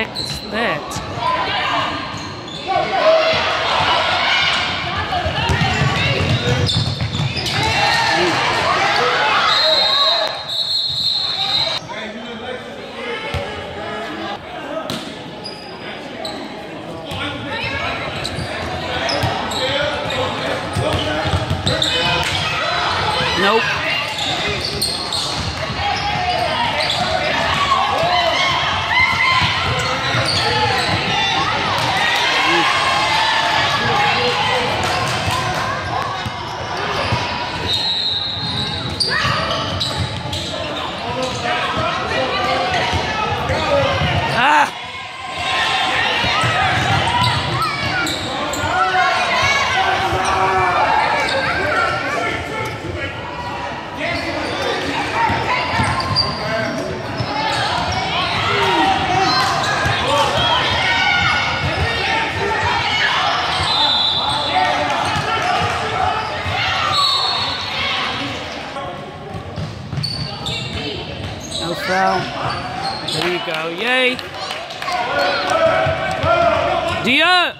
heck is that? Nope. Ah! No foul. There you go. Yay. Dia.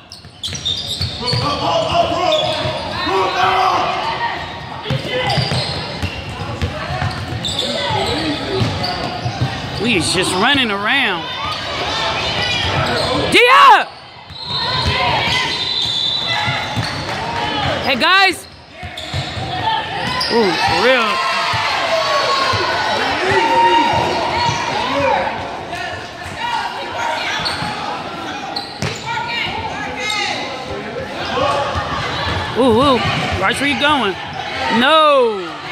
We is just running around. Dia. Hey guys. Ooh, for real. Ooh, watch where you going. No.